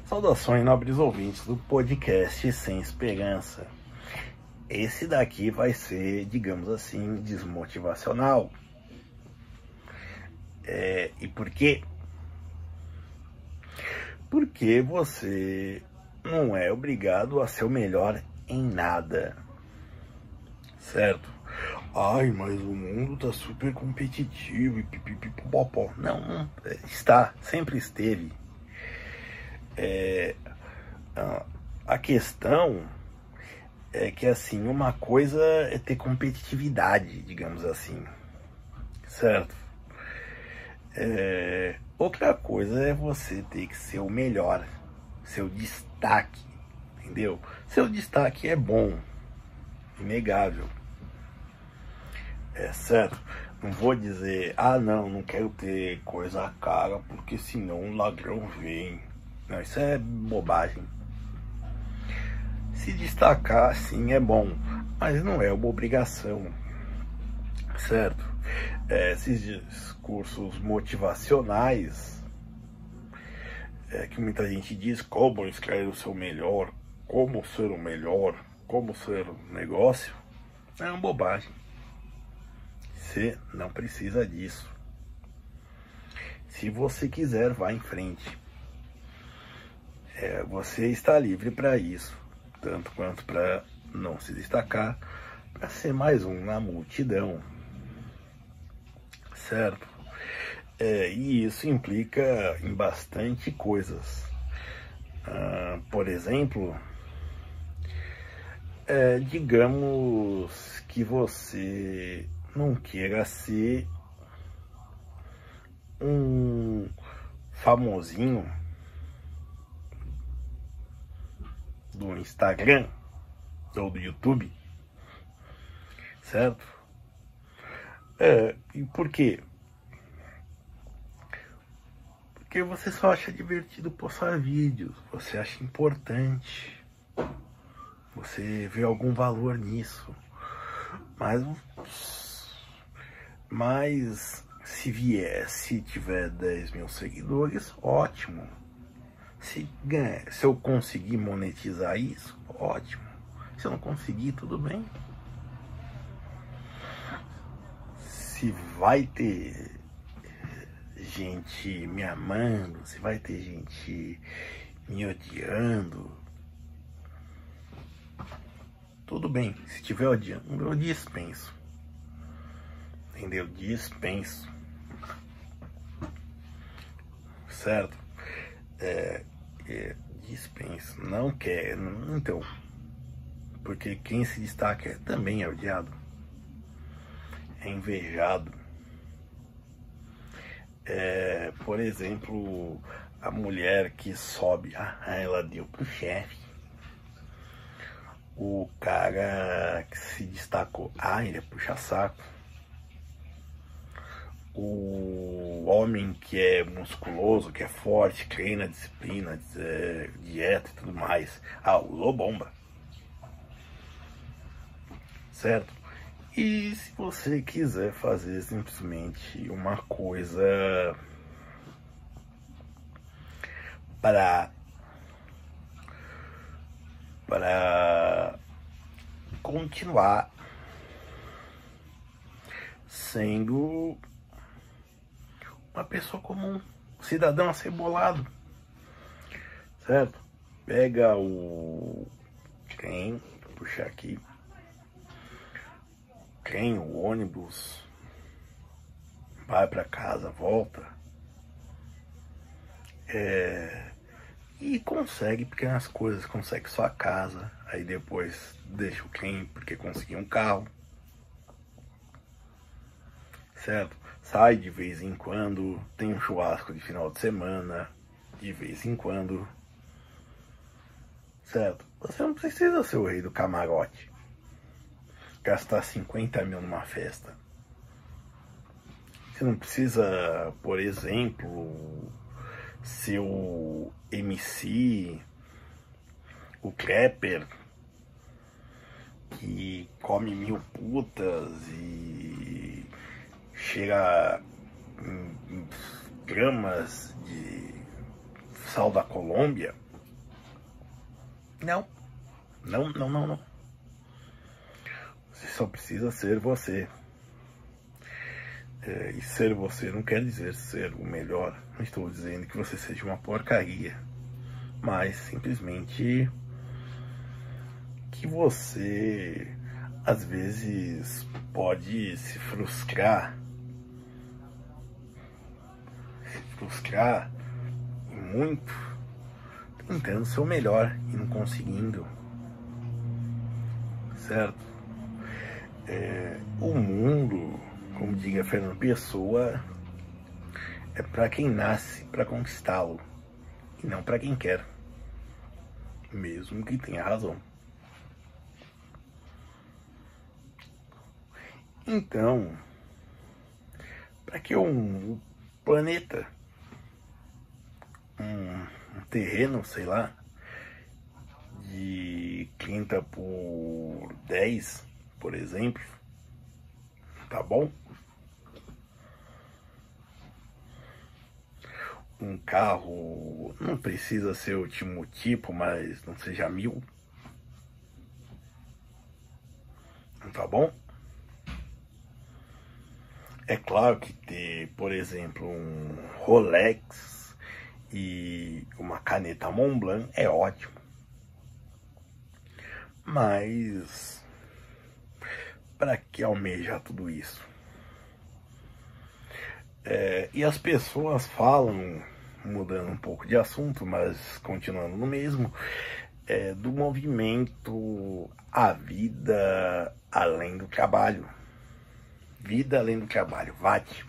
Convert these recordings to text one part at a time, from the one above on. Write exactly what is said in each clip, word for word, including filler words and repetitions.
Saudações, nobres ouvintes do podcast Sem Esperança. Esse daqui vai ser, digamos assim, desmotivacional. É, e por quê? Porque você não é obrigado a ser o melhor em nada, certo? Ai, mas o mundo tá super competitivo e pipipipopopó. Não, não está, sempre esteve. É, a questão é que, assim, uma coisa é ter competitividade, digamos assim, certo? É, outra coisa é você ter que ser o melhor, seu destaque, entendeu? Seu destaque é bom, inegável, é certo? Não vou dizer, ah não, não quero ter coisa cara porque senão um ladrão vem. Não, isso é bobagem. Se destacar, sim, é bom, mas não é uma obrigação, certo? É, esses discursos motivacionais, é, que muita gente diz como extrair o seu melhor, como ser o melhor, como ser um negócio, é uma bobagem. Você não precisa disso. Se você quiser, vá em frente. É, você está livre para isso, tanto quanto para não se destacar, para ser mais um na multidão, certo? É, e isso implica em bastante coisas. Ah, por exemplo, é, digamos que você não queira ser um famosinho do Instagram ou do YouTube, certo? É, e por quê? Porque você só acha divertido postar vídeos, você acha importante, você vê algum valor nisso, mas, mas se vier, se tiver dez mil seguidores, ótimo. Se, ganhar, se eu conseguir monetizar isso, ótimo. Se eu não conseguir, tudo bem. Se vai ter gente me amando, se vai ter gente me odiando, tudo bem. Se tiver odiando, eu dispenso. Entendeu? Dispenso. Certo? É, é, dispenso. Não quer. Então. Porque quem se destaca também é odiado. É invejado. É, por exemplo, a mulher que sobe, ah, ela deu pro chefe. O cara que se destacou, ah, ele é puxa-saco. O homem que é musculoso, que é forte, treina, disciplina, é, dieta e tudo mais, ah, usou bomba. Certo? E se você quiser fazer simplesmente uma coisa para para continuar sendo uma pessoa comum, um cidadão acebolado, certo? Pega o trem, vou puxar aqui, trem, o ônibus, vai para casa, volta, é, e consegue pequenas coisas, consegue sua casa, aí depois deixa o trem porque conseguiu um carro, certo? Sai de vez em quando, tem um churrasco de final de semana, de vez em quando, certo? Você não precisa ser o rei do camarote, gastar cinquenta mil numa festa. Você não precisa, por exemplo, ser o M C, o Crapper, que come mil putas e chega em gramas de sal da Colômbia, Não, não, não, não, não. Você só precisa ser você. É, e ser você não quer dizer ser o melhor. Não estou dizendo que você seja uma porcaria, mas simplesmente que você às vezes pode se frustrar, se frustrar e muito, tentando ser o melhor e não conseguindo, certo? É, o mundo, como diga Fernando Pessoa, é para quem nasce para conquistá-lo e não para quem quer, mesmo que tenha razão. Então, para que um planeta, um, um terreno, sei lá, de trinta por dez, por exemplo, tá bom? Um carro não precisa ser o último tipo, mas não seja mil, tá bom? É claro que ter, por exemplo, um Rolex e uma caneta Montblanc é ótimo. Mas para que almejar tudo isso? É, e as pessoas falam, mudando um pouco de assunto, mas continuando no mesmo, é, do movimento A Vida Além do Trabalho. Vida além do trabalho, V A T.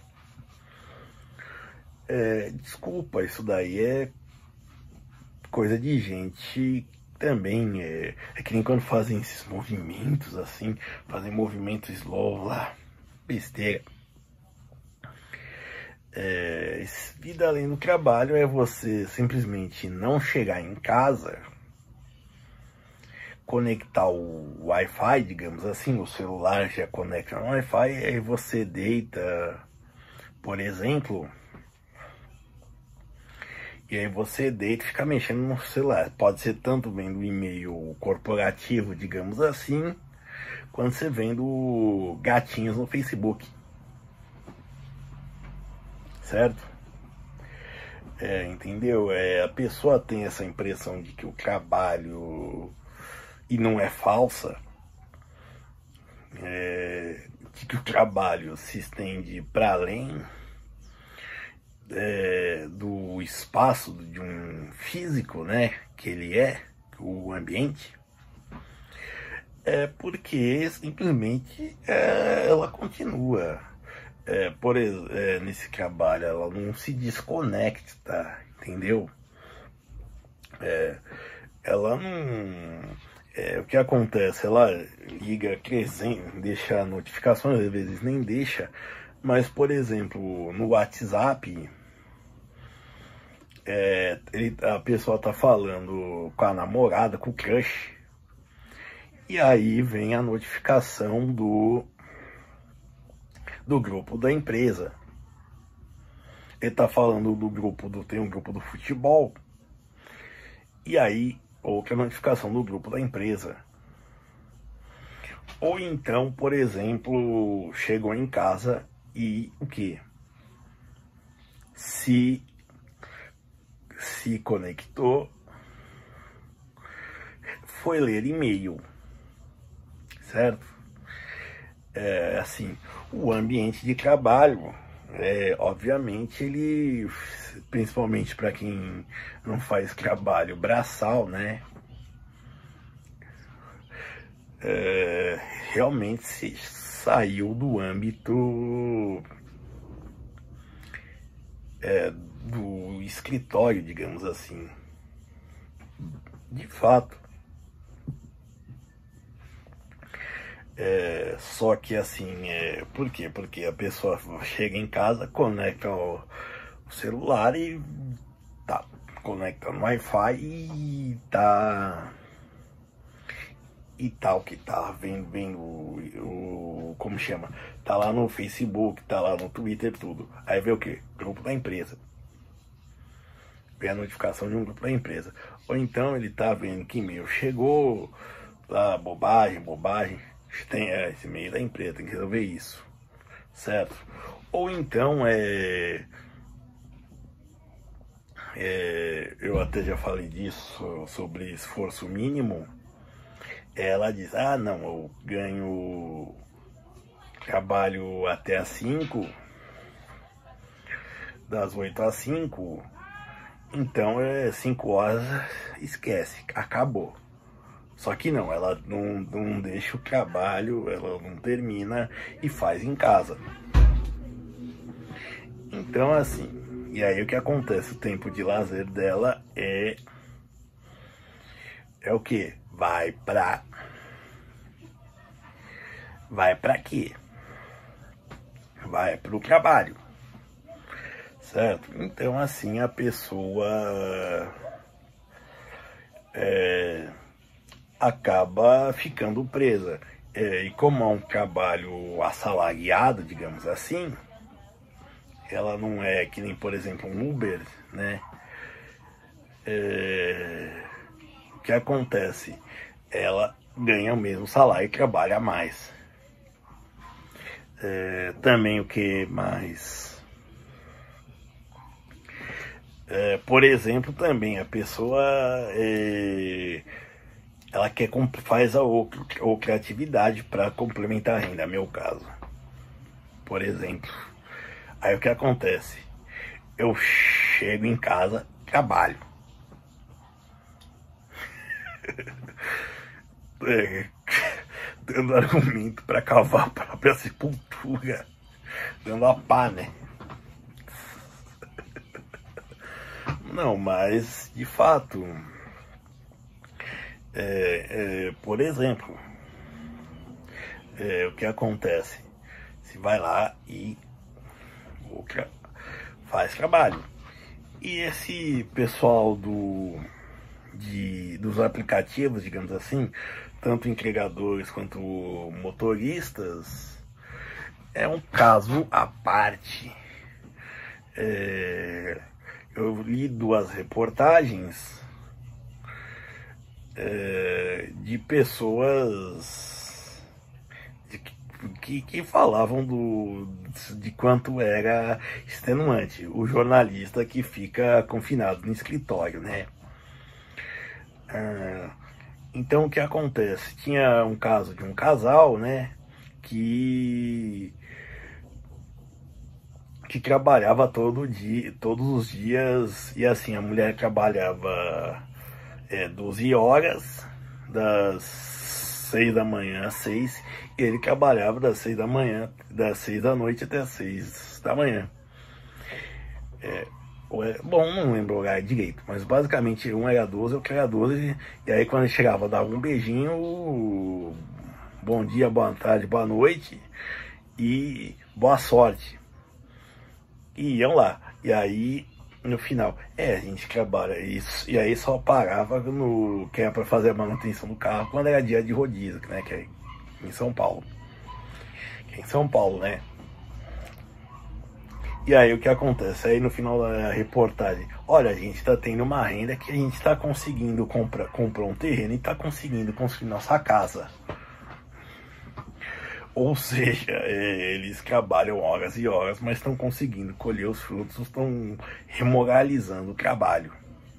É, desculpa, isso daí é coisa de gente também. É, é que nem quando fazem esses movimentos assim, fazem movimento slow lá, besteira. É, vida além do trabalho é você simplesmente não chegar em casa, conectar o Wi-Fi, digamos assim, o celular já conecta no Wi-Fi, aí você deita, por exemplo, e aí você deita e fica mexendo no celular. Pode ser tanto vendo e-mail corporativo, digamos assim, quanto você vendo gatinhos no Facebook, certo? É, entendeu? É, a pessoa tem essa impressão de que o trabalho, e não é falsa, é, de que o trabalho se estende para além é, do espaço de um físico, né, que ele é, o ambiente, é porque simplesmente é, ela continua. É, por é, nesse trabalho, ela não se desconecta, entendeu? É, ela não... É, o que acontece? Ela liga crescendo, deixa notificações, às vezes nem deixa, mas, por exemplo, no WhatsApp, é, ele, a pessoa tá falando com a namorada, com o crush, e aí vem a notificação do, do grupo da empresa. Ele tá falando do grupo do, tem um grupo do futebol, e aí outra notificação do grupo da empresa. Ou então, por exemplo, chegou em casa e o que? Se, se conectou, foi ler e-mail, certo? É, assim, o ambiente de trabalho, é, obviamente, ele, principalmente para quem não faz trabalho braçal, né? É, realmente se saiu do âmbito é, do escritório, digamos assim. De fato. É, só que assim, é, por quê? Porque a pessoa chega em casa, conecta o, o celular e tá, conecta no Wi-Fi e tá... e tal, que tá vendo, vendo o, o, como chama, tá lá no Facebook, tá lá no Twitter, tudo. Aí vê o que? Grupo da empresa. vem a notificação de um grupo da empresa. Ou então ele tá vendo que e-mail chegou, tá, bobagem, bobagem, tem é, esse e-mail da empresa, tem que resolver isso, certo? Ou então é, é eu até já falei disso, sobre esforço mínimo. Ela diz, ah não, eu ganho, trabalho até às cinco, das oito às cinco, então é cinco horas, esquece, acabou. Só que não, ela não, não deixa o trabalho, ela não termina e faz em casa. Então assim, e aí o que acontece? O tempo de lazer dela é... É o que? Vai pra... Vai pra quê? Vai pro trabalho. Certo? Então assim a pessoa... É, acaba ficando presa. É, e como é um trabalho assalariado, digamos assim, ela não é que nem, por exemplo, um Uber, né? É, o que acontece? Ela ganha o mesmo salário e trabalha mais. É, também o que mais? É, por exemplo, também a pessoa... É, ela quer, faz a outra, outra atividade para complementar a renda, é meu caso. Por exemplo, aí o que acontece? Eu chego em casa, trabalho. É, dando argumento para cavar a própria sepultura, dando a pá, né? Não, mas de fato... É, é, por exemplo, é, o que acontece? Você vai lá e faz trabalho. E esse pessoal do, de, dos aplicativos, digamos assim, tanto entregadores quanto motoristas, é um caso à parte. É, eu li duas reportagens É, de pessoas de, que, que falavam do, de quanto era extenuante. O jornalista que fica confinado no escritório, né? Ah, então o que acontece? Tinha um caso de um casal, né? Que que trabalhava todo dia, todos os dias, e assim, a mulher trabalhava É, doze horas, das seis da manhã às seis, e ele trabalhava das seis da manhã, das seis da noite até as seis da manhã. É, bom, não lembro o horário direito, mas basicamente um era doze, outro era doze, e aí quando ele chegava dava um beijinho, bom dia, boa tarde, boa noite, e boa sorte. E iam lá, e aí... No final, é, a gente trabalha isso, e aí só parava no que era para fazer a manutenção do carro quando era dia de rodízio, né, que é em São Paulo. Que é em São Paulo, né? E aí o que acontece? Aí no final da reportagem, olha, a gente tá tendo uma renda que a gente tá conseguindo comprar, comprar um terreno e tá conseguindo construir nossa casa. Ou seja, é, eles trabalham horas e horas, mas estão conseguindo colher os frutos, estão remoralizando o trabalho.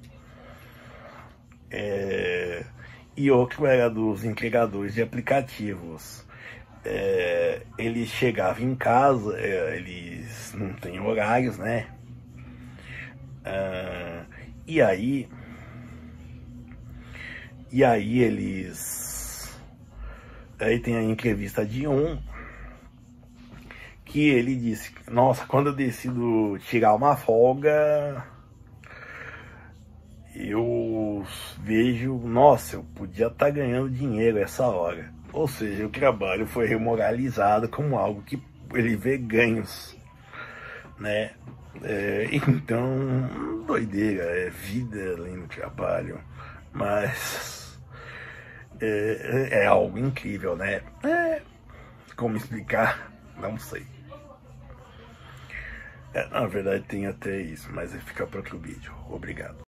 É, e outro era dos entregadores de aplicativos. É, eles chegavam em casa, é, eles não têm horários, né? É, e aí, e aí eles... Aí tem a entrevista de um que ele disse, nossa, quando eu decido tirar uma folga, eu vejo, nossa, eu podia estar ganhando dinheiro essa hora. Ou seja, o trabalho foi remoralizado como algo que ele vê ganhos, né? É, então, doideira, é vida além do trabalho, mas... É, é algo incrível, né? É, como explicar? Não sei. É, na verdade tem até isso, mas fica para outro vídeo. Obrigado.